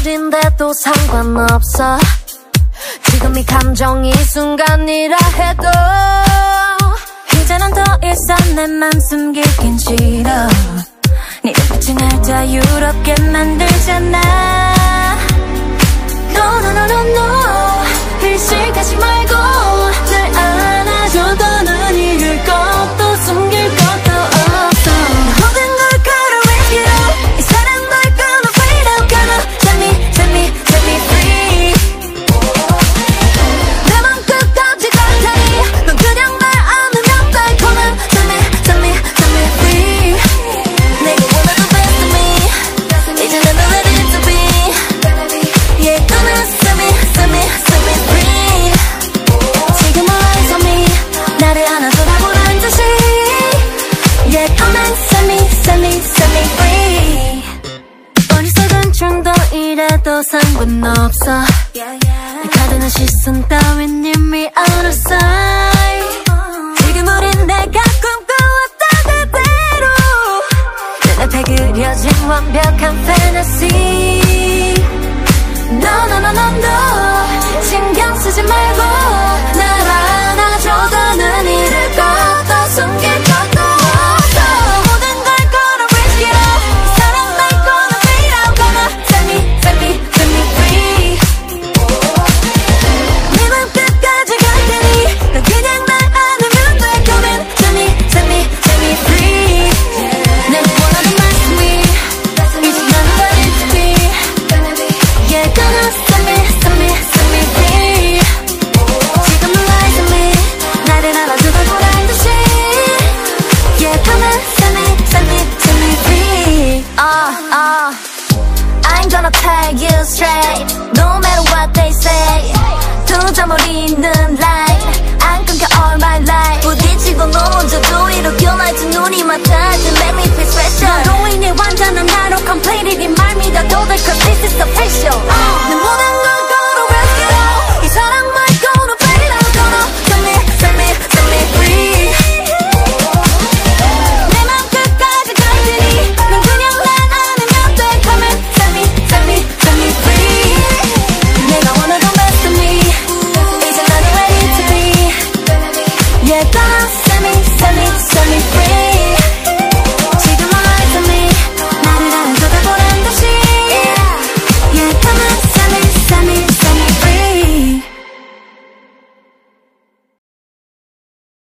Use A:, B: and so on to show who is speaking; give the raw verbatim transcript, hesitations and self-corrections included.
A: 지금물인데도 상관없어. 지금 이 감정이 순간이라 해도 이제는 더 이상 내 맘 숨기긴 싫어. 네 눈빛이 날 자유롭게 만들잖아. No no no no no 의식하지 말고 날 안아줘. 더는 잃을 것도 숨길 것도 없어. 모든 걸 걸어 risk it all. 이 사랑 널 끊어 fade out. Come on set me set me set me free. 내 맘 끝까지 갈 테니 넌 그냥 날 안으면 돼. Come on set me set me set me free. 내가 원하는 best of me 이제는 널 ready to be. Yeah come on set me set me set me free. 지금 eyes on me 나를 안아줘라고란 듯이. Yeah come on set me set me set me free. 어리석은 정도 이래도 상관없어. 내 가두는 시선 따윈 이미 out of sight. 지금 우린 내가 꿈꿔왔던 그대로 눈앞에 그려진 완벽한 fantasy. No no no no no 신경 쓰지 말고 날 안아줘. 더는 잃을 것도 숨길 것도 없어. 모든 걸 걸어 risk it all. 사랑 날 꺼내 fade out. Come on set me set me set me free. 네 맘 끝까지 갈 테니 넌 그냥 날 안으면 돼. Come on set me set me set me free. 내가 원하는 best of me 이제 나는 ready to be. Yeah gonna set me set me set me free. 지금은 eyes on me 나를 안아줘라고란 듯이. Yeah come on set me set me set me free. Uh uh I ain't gonna tell you straight no matter what they say. 두 점을 잇는 line 안 끊겨 all my life. 부딪히고 넘어져도 일으켜 날 두 눈이 맞닿지. Make me feel special. 너로 인해 완전한 나로 completely 네 말 믿어도 돼. Cause this is official. 내 모든